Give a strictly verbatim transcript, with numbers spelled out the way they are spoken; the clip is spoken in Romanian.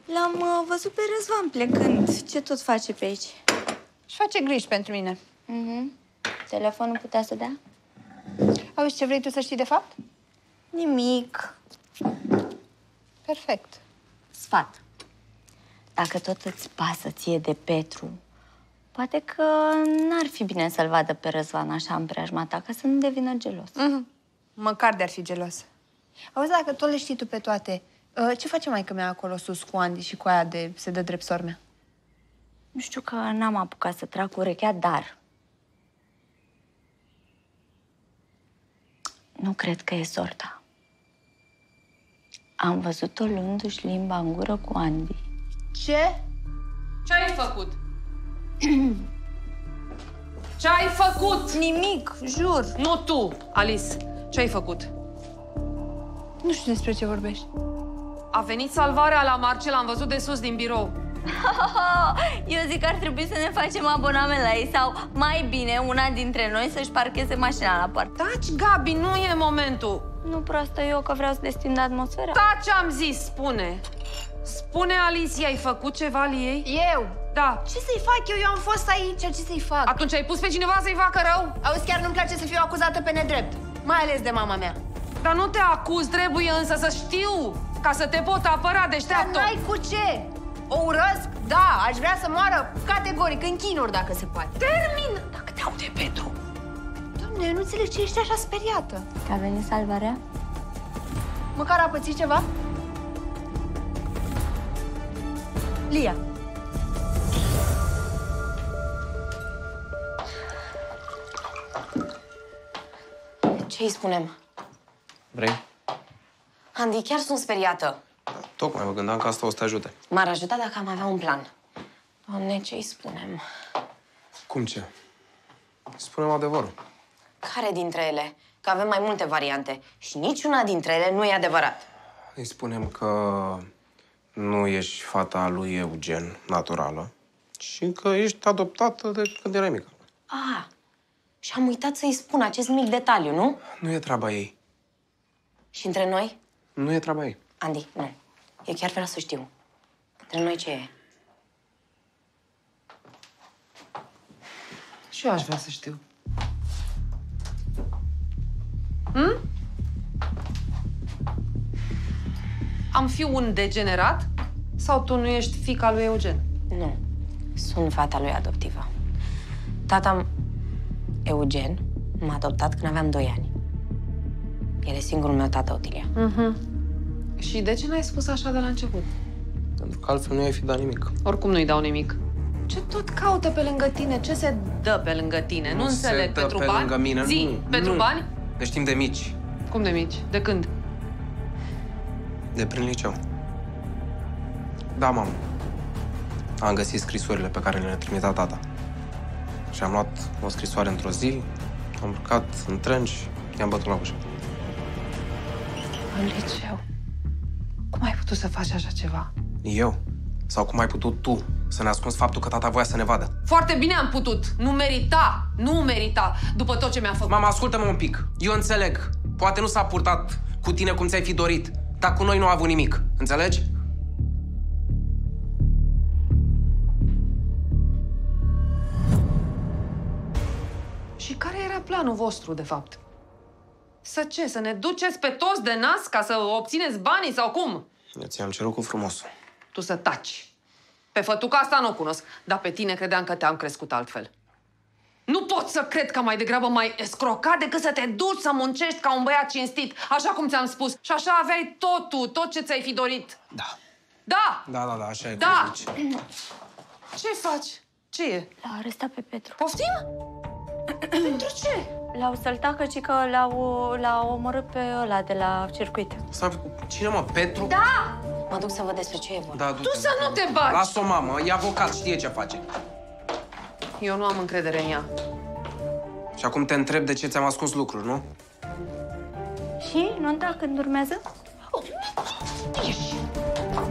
L-am uh, văzut pe Răzvan plecând. Ce tot face pe aici? Și face griji pentru mine. Mhm. Telefonul putea să dea? Auzi, ce vrei tu să știi de fapt? Nimic. Perfect. Sfat. Dacă tot îți pasă ție de Petru, poate că n-ar fi bine să-l vadă pe Răzvan așa în preajma ta, ca să nu devină gelos. Mm-hmm. Măcar de-ar fi gelos. Auzi, dacă tot le știi tu pe toate, ce face maică mea acolo sus cu Andy și cu aia de se dă drept sormea? Nu știu că n-am apucat să trag urechea, dar nu cred că e sorta. Am văzut-o luându-și limba în gură cu Andy. Ce? Ce ai făcut? Ce ai făcut? Nimic, jur. Nu tu, Alice. Ce ai făcut? Nu știu despre ce vorbești. A venit salvarea la Marcel, am văzut de sus din birou. Eu zic că ar trebui să ne facem abonament la ei sau, mai bine, una dintre noi să-și parcheze mașina la poartă. Taci, Gabi, nu e momentul. Nu proastă eu că vreau să destind atmosfera. Taci, am zis, spune. Spune, Alice, ai făcut ceva li ei? Eu? Da. Ce să-i fac eu? Eu am fost aici, ce să-i fac? Atunci ai pus pe cineva să-i facă rău? Auzi, chiar nu-mi place să fiu acuzată pe nedrept. Mai ales de mama mea. Dar nu te acuz, trebuie însă să știu, ca să te pot apăra, deșteaptă. Dar n-ai cu ce? O urăsc? Da, aș vrea să moară categoric, în chinuri, dacă se poate. Termin! Dacă te aude Petru. Doamne, eu nu înțeleg ce ești așa speriată. Că a venit salvarea? Măcar a pățit ceva? Lia. Ce îi spunem? Vrei? Andy, chiar sunt speriată. Tocmai mă gândeam că asta o să te ajute. M-ar ajuta dacă am avea un plan. Doamne, ce îi spunem? Cum ce? Spune-mi adevărul. Care dintre ele? Că avem mai multe variante și niciuna dintre ele nu e adevărat. Îi spunem că nu ești fata lui Eugen, naturală, și că ești adoptată de când erai mică. Ah, și am uitat să-i spun acest mic detaliu, nu? Nu e treaba ei. Și între noi? Nu e treaba ei. Andy, nu. Eu chiar vreau să știu. Între noi ce e? Și eu aș vrea să știu. Hm? Am fi un degenerat? Sau tu nu ești fiica lui Eugen? Nu. Sunt fata lui adoptivă. Tata, Eugen, m-a adoptat când aveam doi ani. El e singurul meu tată, Otilia. Mhm. Și de ce n-ai spus așa de la început? Pentru că altfel nu ai fi dat nimic. Oricum nu-i dau nimic. Ce tot caută pe lângă tine? Ce se dă pe lângă tine? Nu, Nu înțeleg. se dă Pentru pe bani? lângă mine, Zi, nu, pentru nu. bani? Deci știm de mici. Cum de mici? De când? De prin liceu. Da, mamă. Am găsit scrisorile pe care le-a trimitea tata. Și am luat o scrisoare într-o zi, am urcat în tren și i-am bătut la ușă. În liceu. Cum ai putut să faci așa ceva? Eu? Sau cum ai putut tu să ne ascunzi faptul că tata voia să ne vadă? Foarte bine am putut. Nu merita. Nu merita. După tot ce mi-a făcut. Mama, ascultă-mă un pic. Eu înțeleg. Poate nu s-a purtat cu tine cum ți-ai fi dorit, dar cu noi nu a avut nimic. Înțelegi? Și care era planul vostru, de fapt? Să ce? Să ne duceți pe toți de nas ca să obțineți banii sau cum? Eu ți-am cerut cu frumos. Tu să taci. Pe fătuca asta nu o cunosc, dar pe tine credeam că te-am crescut altfel. Nu pot să cred că mai degrabă mai escrocat decât să te duci să muncești ca un băiat cinstit, așa cum ți-am spus. Și așa aveai totul, tot ce ți-ai fi dorit. Da. Da! Da, da, da, așa e. Da! Zici. Ce faci? Ce e? L-au arestat pe Petru. Poftim? Pentru ce? L-au săltat și că l-au l-au omorât pe ăla de la circuit. Stai, cine, mă? Petru? Da! Mă duc să văd despre ce e vorba. Da, Tu să nu te bagi! Las-o, mamă. E avocat, știe ce face. Eu nu am încredere în ea. Și acum te întreb de ce ți-am ascuns lucruri, nu? Și nunta când urmează? Ieși!